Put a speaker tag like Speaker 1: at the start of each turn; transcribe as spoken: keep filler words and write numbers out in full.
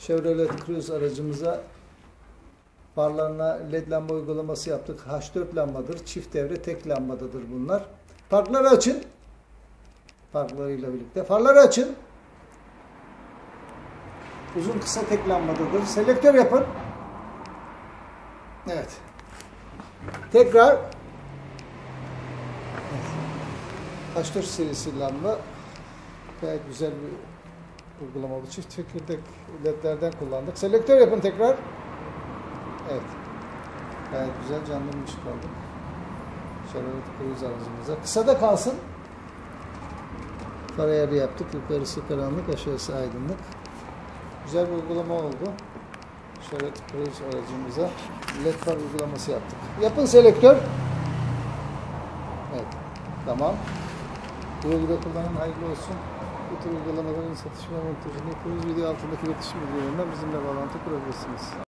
Speaker 1: Chevrolet Cruze aracımıza farlarına led lamba uygulaması yaptık. H dört lambadır. Çift devre tek lambadadır bunlar. Farları açın. Farlarıyla birlikte. Farları açın. Uzun kısa tek lambadadır. Selektör yapın. Evet. Tekrar. Evet. H dört serisi lamba. Gayet güzel bir uygulama bu. Çift çekirdek ledlerden kullandık. Selektör yapın tekrar. Evet. Gayet güzel canlı bir ışık aldık. Chevrolet Cruze aracımıza. Kısada kalsın. Far ayarı yaptık. Yukarısı karanlık, aşağısı aydınlık. Güzel bir uygulama oldu. Chevrolet Cruze aracımıza led far uygulaması yaptık. Yapın selektör. Evet. Tamam. Güle güle kullanın. Hayırlı olsun. Bu tür uygulamaların satış ve montajını yapıyoruz. Video altındaki iletişim bilgilerinden bizimle bağlantı kurabilirsiniz.